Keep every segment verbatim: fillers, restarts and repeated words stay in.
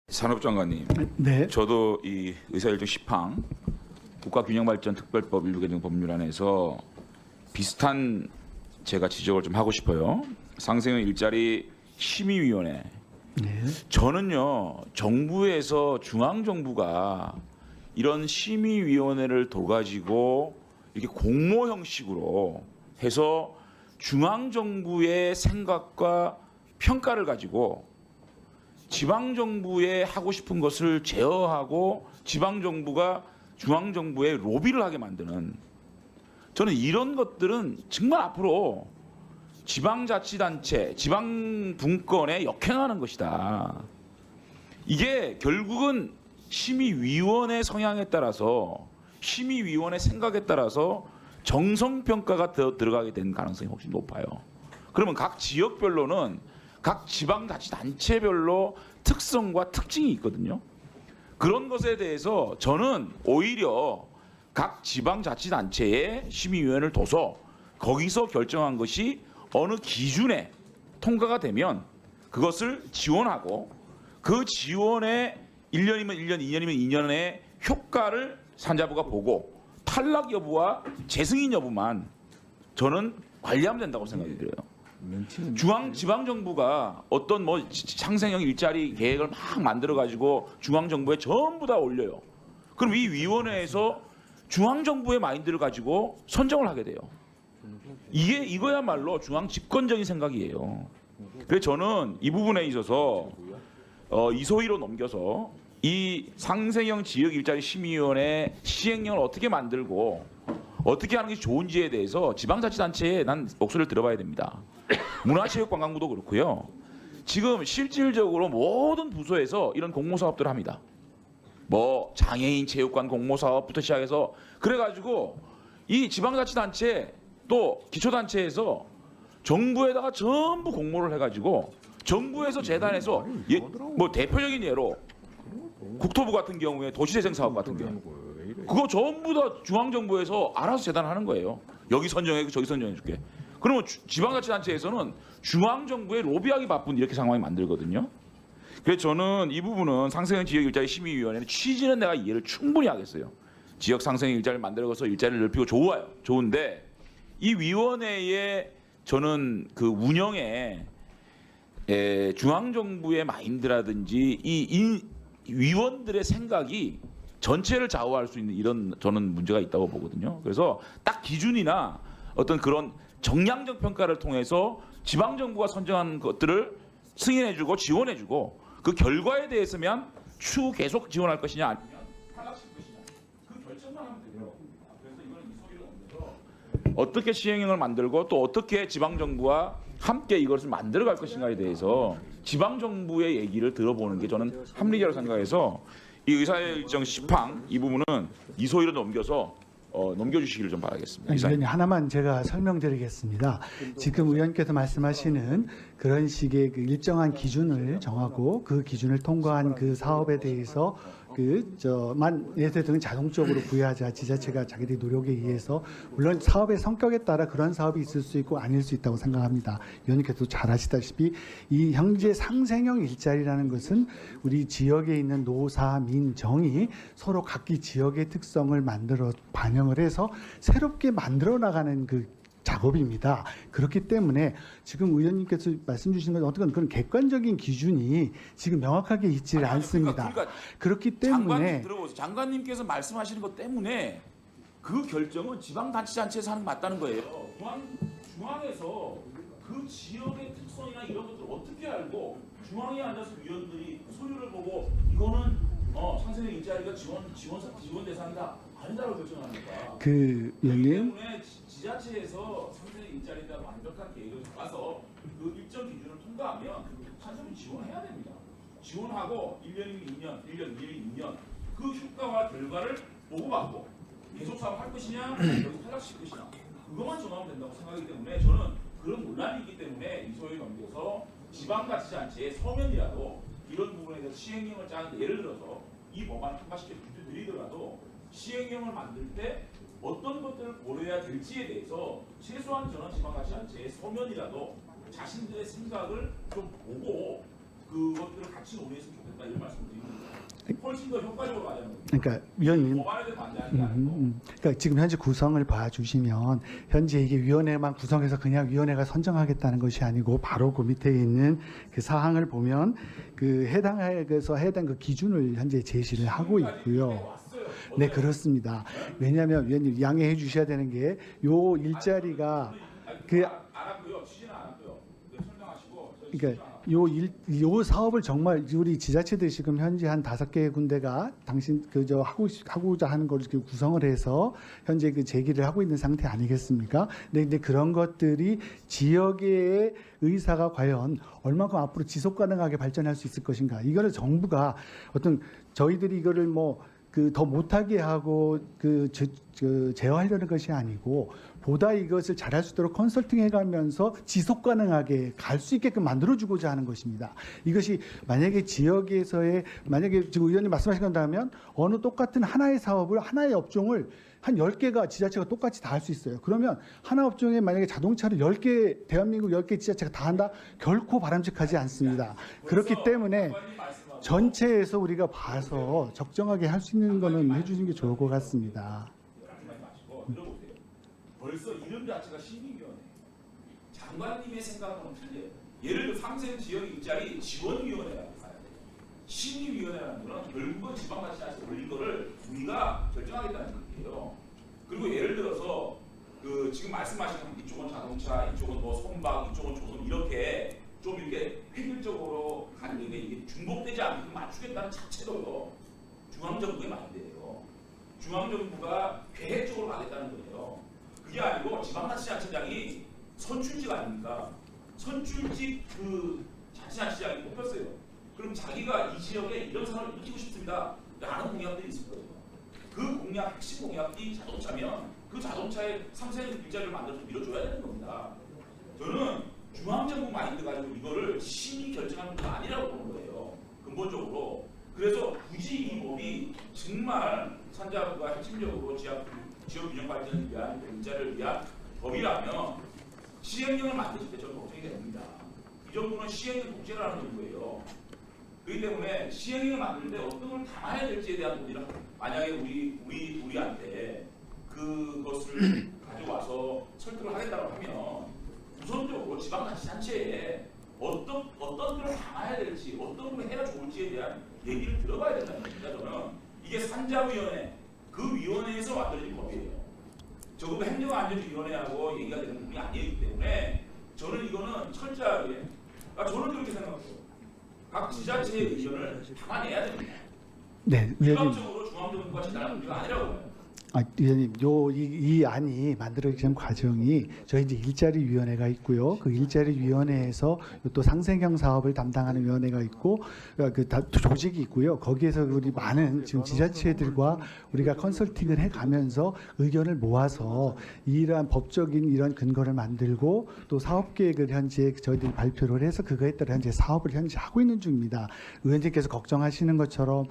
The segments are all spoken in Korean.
산업장관님, 네. 저도 이 의사일정 십 항 국가균형발전특별법 일부 개정 법률안에서 비슷한 제가 지적을 좀 하고 싶어요. 상생형 일자리 심의위원회. 네. 저는요, 정부에서 중앙정부가 이런 심의위원회를 둬가지고 이렇게 공모 형식으로 해서 중앙정부의 생각과 평가를 가지고 지방정부에 하고 싶은 것을 제어하고 지방정부가 중앙정부에 로비를 하게 만드는, 저는 이런 것들은 정말 앞으로 지방자치단체, 지방분권에 역행하는 것이다. 이게 결국은 심의위원회 성향에 따라서, 심의위원회 생각에 따라서 정성평가가 더 들어가게 되는 가능성이 훨씬 높아요. 그러면 각 지역별로는 각 지방자치단체별로 특성과 특징이 있거든요. 그런 것에 대해서 저는 오히려 각 지방자치단체에 심의위원회를 둬서 거기서 결정한 것이 어느 기준에 통과가 되면 그것을 지원하고, 그 지원에 일 년이면 일 년, 이 년이면 이 년의 효과를 산자부가 보고 탈락 여부와 재승인 여부만 저는 관리하면 된다고 생각이 들어요. 중앙 지방 정부가 어떤 뭐 상생형 일자리 계획을 막 만들어 가지고 중앙 정부에 전부 다 올려요. 그럼 이 위원회에서 중앙 정부의 마인드를 가지고 선정을 하게 돼요. 이게 이거야말로 중앙 집권적인 생각이에요. 그래서 저는 이 부분에 있어서 어, 이소희로 넘겨서 이 상생형 지역 일자리 심의위원회 시행령을 어떻게 만들고 어떻게 하는 게 좋은지에 대해서 지방자치단체에 난 목소리를 들어봐야 됩니다. 문화체육관광부도 그렇고요. 지금 실질적으로 모든 부서에서 이런 공모사업들을 합니다. 뭐 장애인 체육관 공모사업부터 시작해서 그래가지고 이 지방자치단체 또 기초단체에서 정부에다가 전부 공모를 해가지고 정부에서 재단에서 예, 뭐 대표적인 예로 국토부 같은 경우에 도시재생 사업 같은 경우 그거 전부 다 중앙정부에서 알아서 재단하는 거예요. 여기 선정해, 저기 선정해 줄게. 그러면 주, 지방자치단체에서는 중앙정부에 로비하기 바쁜 이렇게 상황이 만들거든요. 그래서 저는 이 부분은 상생형 지역 일자리 심의위원회는 취지는 내가 이해를 충분히 하겠어요. 지역 상생형 일자리를 만들어서 일자리를 넓히고 좋아요. 좋은데 이 위원회의 저는 그 운영에 에, 중앙정부의 마인드라든지 이 인, 위원들의 생각이 전체를 좌우할 수 있는 이런 저는 문제가 있다고 보거든요. 그래서 딱 기준이나 어떤 그런 정량적 평가를 통해서 지방정부가 선정한 것들을 승인해주고 지원해주고 그 결과에 대해서만 추후 계속 지원할 것이냐 아니면 탈락시킬 것이냐 그 결정만 하면 되더라고요. 그래서 이거는 이 소리를 옮겨서 어떻게 시행령을 만들고 또 어떻게 지방정부와 함께 이것을 만들어갈 것인가에 대해서 지방정부의 얘기를 들어보는 게 저는 합리적이라고 생각해서 이 의사일정 십 항 이 부분은 이소희로 넘겨서 어, 넘겨주시기를 좀 바라겠습니다. 의원님 하나만 제가 설명드리겠습니다. 지금 의원께서 말씀하시는 그런 식의 그 일정한 기준을 정하고 그 기준을 통과한 그 사업에 대해서 그 저만 예세 등은 자동적으로 부여하자 지자체가 자기들의 노력에 의해서 물론 사업의 성격에 따라 그런 사업이 있을 수 있고 아닐 수 있다고 생각합니다. 의원님께서 잘 아시다시피 이 현재 상생형 일자리라는 것은 우리 지역에 있는 노사 민정이 서로 각기 지역의 특성을 만들어 반영을 해서 새롭게 만들어 나가는 그 작업입니다. 그렇기 때문에 지금 의원님께서 말씀 주신 건 어떤 그런 객관적인 기준이 지금 명확하게 있지를 아니, 아니, 않습니다. 그러니까, 그러니까 그렇기 때문에 장관님 들어보세요. 장관님께서 말씀하시는 것 때문에 그 결정은 지방자치단체에서 하는 게 맞다는 거예요. 중앙, 중앙에서 그 지역의 특성이나 이런 것들을 어떻게 알고 중앙에 앉아서 위원들이 소리를 보고 이거는 어, 상생형 일자리가 지원 지원 지원 대상이다 아니다라고 결정합니까? 그 의원님 때문에 지자체에서 상생형 일자리에 대한 완벽한 계획을 잡아서 그 일정 기준을 통과하면 산소는 지원해야 됩니다. 지원하고 일 년이면 이 년, 일 년, 이 년이면 이 년 그 효과와 결과를 보고받고 계속 사업할 것이냐, 여기서 탈락시킬 것이냐 그것만 정하면 된다고 생각하기 때문에 저는 그런 논란이 있기 때문에 이소에 넘겨서 지방자치단체의 서면이라도 이런 부분에 대해서 시행령을 짜는데 예를 들어서 이 법안을 통과시켜 드리더라도 시행령을 만들 때 어떤 것들을 고려해야 될지에 대해서 최소한 저는 지방자치단체의 서면이라도 자신들의 생각을 좀 보고 그것들을 같이 논의했으면 좋겠다 이런 말씀을 드립니다. 훨씬 더 효과적으로 가야 되는 거예요. 그러니까 위원님, 법안에 대해 반대하는 음, 게 아니고. 음. 그러니까 지금 현재 구성을 봐주시면 현재 이게 위원회만 구성해서 그냥 위원회가 선정하겠다는 것이 아니고 바로 그 밑에 있는 그 사항을 보면 그 해당해서 해당 그 기준을 현재 제시를 하고 있고요. 네, 그렇습니다. 왜냐하면 위원님 양해해 주셔야 되는 게 요 일자리가 그 알았고요. 취지는 알았고요. 설명하시고. 그러니까 요, 일, 요 사업을 정말 우리 지자체들이 지금 현재 한 다섯 개 군데가 당신 그저 하고 하고자 하는 걸 이렇게 구성을 해서 현재 그 제기를 하고 있는 상태 아니겠습니까? 근데, 근데 그런 것들이 지역의 의사가 과연 얼마큼 앞으로 지속 가능하게 발전할 수 있을 것인가? 이거를 정부가 어떤 저희들이 이거를 뭐 그 더 못하게 하고 그 저, 저 제어하려는 것이 아니고 보다 이것을 잘할 수 있도록 컨설팅해가면서 지속 가능하게 갈 수 있게끔 만들어주고자 하는 것입니다. 이것이 만약에 지역에서의 만약에 지금 의원님 말씀하신 건다면 어느 똑같은 하나의 사업을 하나의 업종을 한 열 개가 지자체가 똑같이 다 할 수 있어요. 그러면 하나 업종에 만약에 자동차를 열 개 대한민국 열 개 지자체가 다 한다? 결코 바람직하지 않습니다. 그렇기 때문에 전체에서 우리가 봐서 적정하게 할 수 있는 거는 해주시는 게 좋을 것 같습니다. 들어보세요. 벌써 이름 자체가 심의위원회. 장관님의 생각과는 틀려요. 예를 들어 삼세 지역 일자리 지원위원회라고 봐야 돼요. 심의위원회라는 거는 결국은 지방자치단체에서 올린 거를 우리가 결정하겠다는 얘기예요. 그리고 예를 들어서 그 지금 말씀하신 이쪽은 자동차, 이쪽은 뭐 선박, 이쪽은 조선 이렇게 좀 이렇게 획일적으로 가는데 이게 중복되지 않게 맞추겠다는 자체로요. 중앙정부의 마인드예요. 중앙정부가 계획적으로 가겠다는 거예요. 그게 아니고 지방자치단체장이 선출직 아닙니까? 선출직 그 자치단체장이 뽑혔어요. 그럼 자기가 이 지역에 이런 사람을 일으키고 싶습니다. 라는 공약들이 있을 거예요. 그 공약, 핵심 공약이 자동차면 그 자동차에 삼세는 일자리를 만들어서 밀어줘야 되는 겁니다. 저는 중앙정부 마인드 가지고 이거를 심의 결정하는 건 아니라고 보는 거예요. 근본적으로. 그래서 굳이 이 법이 정말 산자부가 핵심적으로 지역, 지역 균형 발전을 위한 일자리를 위한 법이라면 시행령을 만드실 때 저는 걱정이 됩니다. 이 정도는 시행령 독재라는 정도예요. 그렇기 때문에 시행령을 만드는데 어떤 걸 담아야 될지에 대한 논의를 만약에 우리 우리 우리한테 그것을 가져와서 설득을 하겠다고 하면 우선적으로 지방자치단체에 어떤 어떤 걸 담아야 될지 어떤 걸 해야 좋을지에 대한 얘기를 들어봐야 된다는 겁니다. 저는 이게 산자위원회 그 위원회에서 만들어진 법이에요. 적어도 행정안전위원회하고 얘기가 되는 부분이 아니기 때문에 저는 이거는 철저하게 아, 저는 그렇게 생각해요. 각 지자체의 의견을 담아내야 됩니다. 네, 의원님. 일방적으로 중앙정부가 제단하는 문제가 아니라고 봐요. 아, 의원님, 요, 이, 이 안이 만들어진 과정이 저희 이제 일자리위원회가 있고요. 그 일자리위원회에서 또 상생형 사업을 담당하는 위원회가 있고, 그 다, 조직이 있고요. 거기에서 우리 많은 지금 지자체들과 우리가 컨설팅을 해 가면서 의견을 모아서 이러한 법적인 이런 근거를 만들고 또 사업 계획을 현재 저희들이 발표를 해서 그거에 따라 현재 사업을 현재 하고 있는 중입니다. 의원님께서 걱정하시는 것처럼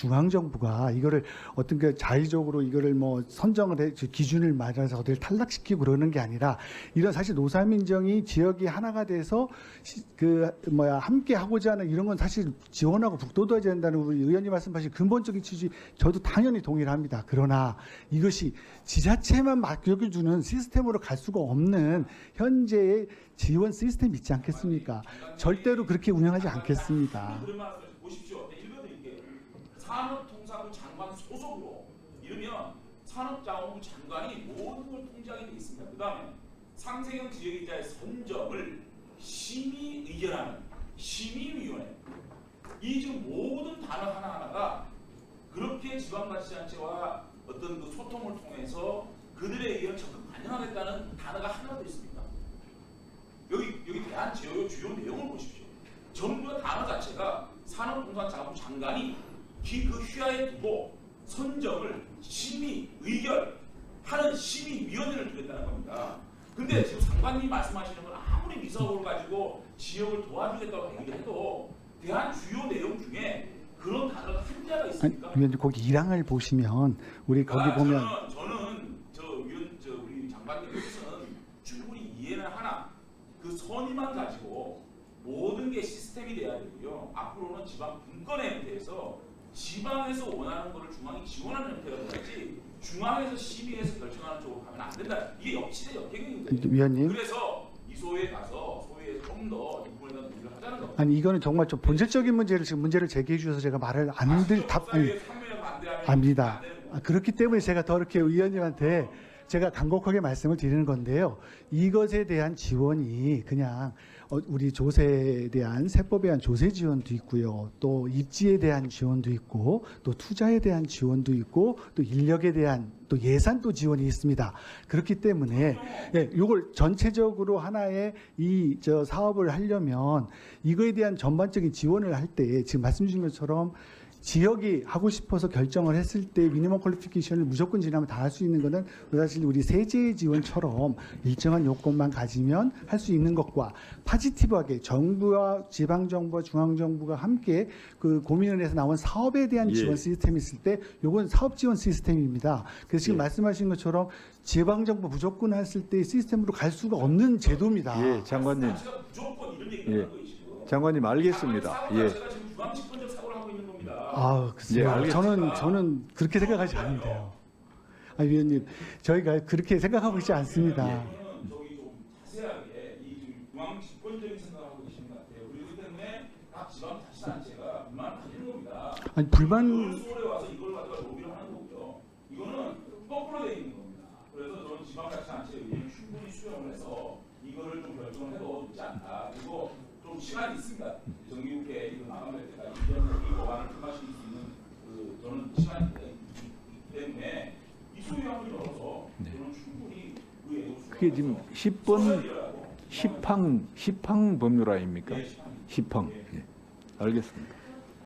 중앙정부가 이거를 어떤 그 자의적으로 이거를 뭐 선정을 해 기준을 말해서 어디를 탈락시키고 그러는 게 아니라 이런 사실 노사민정이 지역이 하나가 돼서 시, 그 뭐야 함께 하고자 하는 이런 건 사실 지원하고 북돋아야 된다는 우리 의원님 말씀하신 근본적인 취지 저도 당연히 동의를 합니다. 그러나 이것이 지자체만 맡겨주는 시스템으로 갈 수가 없는 현재의 지원 시스템이 있지 않겠습니까? 절대로 그렇게 운영하지 않겠습니다. 보십시오. 읽어드릴게요. 산업통상부 장관 소속으로 이러면 산업자원부 장관이 모든 걸 통제하게 돼 있습니다. 그 다음에 상생형 지역이자의 선정을 심의 의결하는 심의위원회. 이 지금 모든 단어 하나하나가 그렇게 지방자치단체와 어떤 그 소통을 통해서 그들의 의견을 적극 반영하겠다는 단어가 하나도 있습니다. 여기 여기 대한 지역의 주요 내용을 보십시오. 전부 단어 자체가 산업통상자원부 장관이 그 휘하에 두고 선정을 심의, 의결하는 심의위원회를 두겠다는 겁니다. 근데 지금 장관님이 말씀하시는 건 아무리 미사업을 가지고 지역을 도와주겠다고 얘기를 해도 대한 주요 내용 중에 그런 단어가 한자가 있습니까? 아니, 거기 일 항을 보시면 우리 거기 아, 보면 저는, 저는 저 위원 저 우리 장관님께서는 충분히 이해는 하나 그 선의만 가지고 모든 게 시스템이 돼야 되고요. 앞으로는 지방 분권에 대해서 지방에서 원하는 거를 중앙이 지원하는 형태가 돼야지 중앙에서 심의해서 결정하는 쪽으로 가면 안 된다. 이게 역시대 역행입니다. 위원님. 그래서 이 소위에 가서 소위에서 좀 더 이 부분에 대한 논의를 하자는 겁니다. 아니 이거는 정말 좀 본질적인 문제를 지금 문제를 제기해 주셔서 제가 말을 안들 답 아니 압니다. 아, 그렇기 때문에 제가 더 이렇게 의원님한테 제가 간곡하게 말씀을 드리는 건데요. 이것에 대한 지원이 그냥 어, 우리 조세에 대한 세법에 대한 조세 지원도 있고요. 또 입지에 대한 지원도 있고 또 투자에 대한 지원도 있고 또 인력에 대한 또 예산도 지원이 있습니다. 그렇기 때문에 예, 이걸 전체적으로 하나의 이 저 사업을 하려면 이거에 대한 전반적인 지원을 할 때 지금 말씀 주신 것처럼 지역이 하고 싶어서 결정을 했을 때 미니멈 퀄리피케이션을 무조건 지나면 다 할 수 있는 것은 사실 우리 세제 지원처럼 일정한 요건만 가지면 할 수 있는 것과 파지티브하게 정부와 지방정부와 중앙정부가 함께 그 고민을 해서 나온 사업에 대한 예. 지원 시스템이 있을 때 요건 사업 지원 시스템입니다. 그래서 지금 예. 말씀하신 것처럼 지방정부 무조건 했을 때 시스템으로 갈 수가 없는 제도입니다. 예, 장관님. 무조건 이런 예. 얘기를 하는 거예요, 지금. 장관님 알겠습니다. 예. 제가 지금 중앙집권적 사고를 하고 있는 겁니다. 아, 글쎄요. 예, 알겠습니다. 저는 저는 그렇게 생각하지 않는데요. 아, 위원님, 저희가 그렇게 생각하고 있지 않습니다. 저는 저기 좀 자세하게 이 지금 중앙 집권적인 생각을 하고 계시는 것 같아요. 그렇기 때문에 각 지방 자치단체가 불만을 가지는 겁니다. 아니 불만 서울에 와서 이걸 가지고 로비를 하는 거고요. 이거는 거꾸로 되어 있는 겁니다. 그래서 저는 지방자치단체 의견을 충분히 수렴을 해서 이거를 좀 결정을 해도 늦지 않다. 그리고 좀 시간이 있습니다. 정기국회 이거 마감될 때까지 이런 이 법안을 통과시킬 수 있는 그 저는 시간이 있기 때문에 이 소유함을 열어서 저는 충분히 의회 그게 지금 십 번 십항 십항 법률 아닙니까? 네, 십항. 예. 알겠습니다.